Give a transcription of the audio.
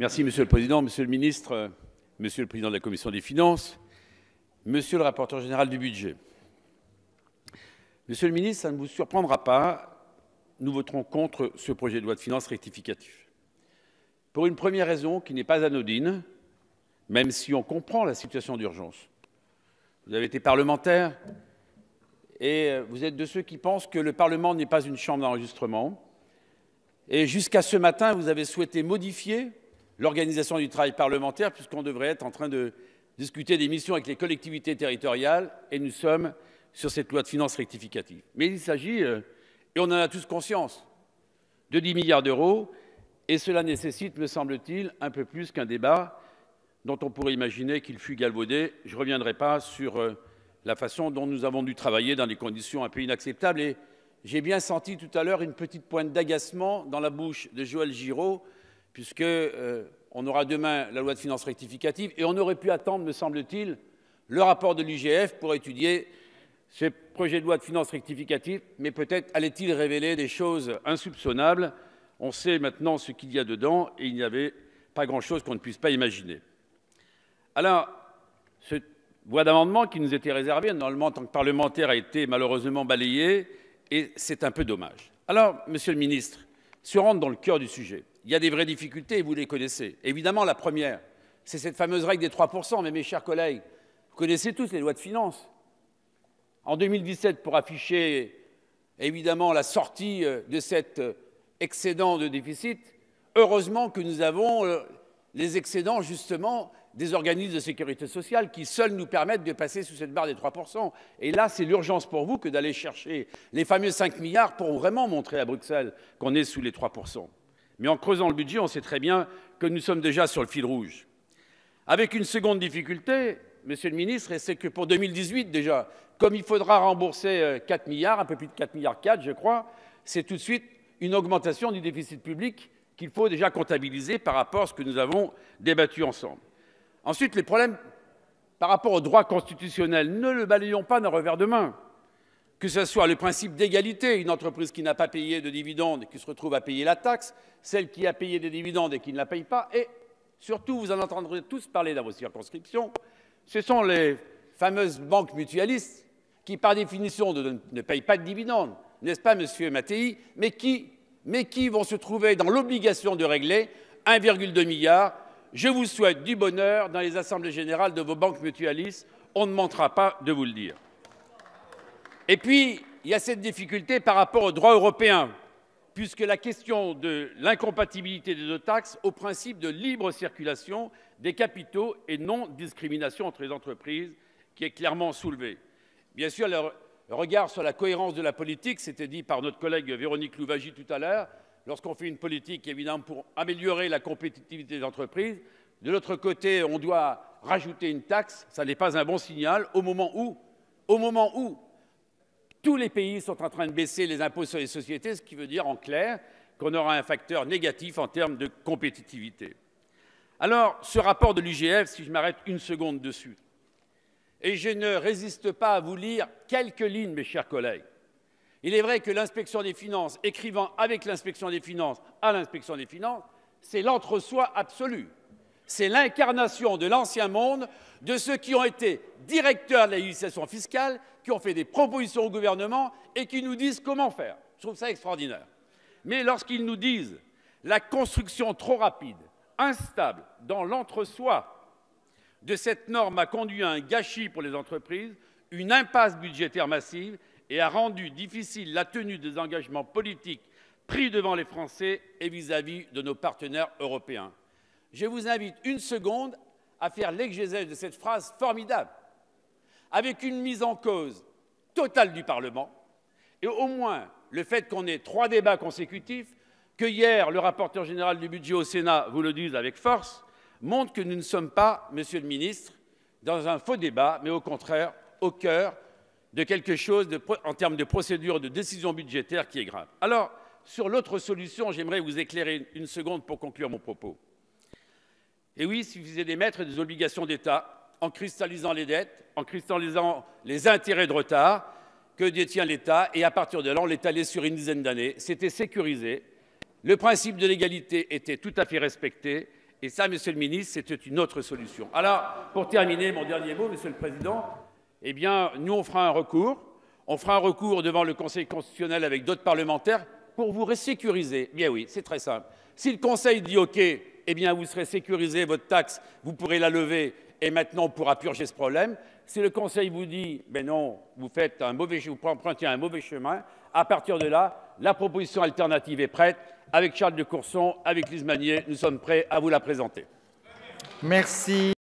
Merci, Monsieur le Président, Monsieur le Ministre, Monsieur le Président de la Commission des Finances, Monsieur le rapporteur général du budget. Monsieur le Ministre, ça ne vous surprendra pas, nous voterons contre ce projet de loi de finances rectificatif. Pour une première raison qui n'est pas anodine, même si on comprend la situation d'urgence. Vous avez été parlementaire et vous êtes de ceux qui pensent que le Parlement n'est pas une chambre d'enregistrement. Et jusqu'à ce matin, vous avez souhaité modifier l'organisation du travail parlementaire puisqu'on devrait être en train de discuter des missions avec les collectivités territoriales et nous sommes sur cette loi de finances rectificative. Mais il s'agit, et on en a tous conscience, de 10 milliards d'euros et cela nécessite, me semble-t-il, un peu plus qu'un débat dont on pourrait imaginer qu'il fut galvaudé. Je ne reviendrai pas sur la façon dont nous avons dû travailler dans des conditions un peu inacceptables. Et j'ai bien senti tout à l'heure une petite pointe d'agacement dans la bouche de Joël Giraud, puisqu'on aura demain la loi de finances rectificative et on aurait pu attendre, me semble-t-il, le rapport de l'IGF pour étudier ce projet de loi de finances rectificative, mais peut-être allait-il révéler des choses insoupçonnables. On sait maintenant ce qu'il y a dedans et il n'y avait pas grand-chose qu'on ne puisse pas imaginer. Alors, ce voie d'amendement qui nous était réservé, normalement en tant que parlementaire, a été malheureusement balayé et c'est un peu dommage. Alors, Monsieur le Ministre, si on rentre dans le cœur du sujet, il y a des vraies difficultés et vous les connaissez. Évidemment, la première, c'est cette fameuse règle des 3%. Mais mes chers collègues, vous connaissez tous les lois de finances. En 2017, pour afficher évidemment la sortie de cet excédent de déficit, heureusement que nous avons les excédents justement des organismes de sécurité sociale qui seuls nous permettent de passer sous cette barre des 3%. Et là, c'est l'urgence pour vous que d'aller chercher les fameux 5 milliards pour vraiment montrer à Bruxelles qu'on est sous les 3%. Mais en creusant le budget, on sait très bien que nous sommes déjà sur le fil rouge. Avec une seconde difficulté, Monsieur le Ministre, c'est que pour 2018 déjà, comme il faudra rembourser 4 milliards, un peu plus de 4 milliards 4, je crois, c'est tout de suite une augmentation du déficit public qu'il faut déjà comptabiliser par rapport à ce que nous avons débattu ensemble. Ensuite, les problèmes par rapport au droit constitutionnel, ne le balayons pas d'un revers de main. Que ce soit le principe d'égalité, une entreprise qui n'a pas payé de dividendes et qui se retrouve à payer la taxe, celle qui a payé des dividendes et qui ne la paye pas, et surtout, vous en entendrez tous parler dans vos circonscriptions, ce sont les fameuses banques mutualistes qui, par définition, ne payent pas de dividendes, n'est-ce pas, Monsieur Mattei, mais qui vont se trouver dans l'obligation de régler 1,2 milliard. Je vous souhaite du bonheur dans les assemblées générales de vos banques mutualistes. On ne manquera pas de vous le dire. Et puis, il y a cette difficulté par rapport au droit européen, puisque la question de l'incompatibilité des deux taxes au principe de libre circulation des capitaux et non-discrimination entre les entreprises, qui est clairement soulevée. Bien sûr, le regard sur la cohérence de la politique, c'était dit par notre collègue Véronique Louwagie tout à l'heure, lorsqu'on fait une politique, évidemment, pour améliorer la compétitivité des entreprises, de l'autre côté, on doit rajouter une taxe, ça n'est pas un bon signal au moment où tous les pays sont en train de baisser les impôts sur les sociétés, ce qui veut dire en clair qu'on aura un facteur négatif en termes de compétitivité. Alors, ce rapport de l'IGF, si je m'arrête une seconde dessus, et je ne résiste pas à vous lire quelques lignes, mes chers collègues. Il est vrai que l'inspection des finances, écrivant avec l'inspection des finances à l'inspection des finances, c'est l'entre-soi absolu. C'est l'incarnation de l'ancien monde, de ceux qui ont été directeurs de la législation fiscale, qui ont fait des propositions au gouvernement et qui nous disent comment faire. Je trouve ça extraordinaire. Mais lorsqu'ils nous disent la construction trop rapide, instable, dans l'entre-soi de cette norme a conduit à un gâchis pour les entreprises, une impasse budgétaire massive et a rendu difficile la tenue des engagements politiques pris devant les Français et vis-à-vis de nos partenaires européens. Je vous invite une seconde à faire l'exégèse de cette phrase formidable, avec une mise en cause totale du Parlement, et au moins le fait qu'on ait 3 débats consécutifs, que hier le rapporteur général du budget au Sénat vous le dise avec force, montre que nous ne sommes pas, Monsieur le Ministre, dans un faux débat, mais au contraire au cœur de quelque chose en termes de procédure de décision budgétaire qui est grave. Alors, sur l'autre solution, j'aimerais vous éclairer une seconde pour conclure mon propos. Et oui, il suffisait d'émettre des obligations d'État en cristallisant les dettes, en cristallisant les intérêts de retard que détient l'État, et à partir de là, on l'étalait sur une dizaine d'années. C'était sécurisé, le principe de l'égalité était tout à fait respecté, Et ça, Monsieur le ministre, c'était une autre solution. Alors, pour terminer, mon dernier mot, Monsieur le Président, eh bien, nous, on fera un recours. On fera un recours devant le Conseil constitutionnel avec d'autres parlementaires pour vous resécuriser. Bien oui, c'est très simple. Si le Conseil dit OK, eh bien, vous serez sécurisé, votre taxe, vous pourrez la lever et maintenant on pourra purger ce problème. Si le Conseil vous dit, ben non, vous empruntez un mauvais chemin, à partir de là, la proposition alternative est prête. Avec Charles de Courson, avec Lise Magnier, nous sommes prêts à vous la présenter. Merci.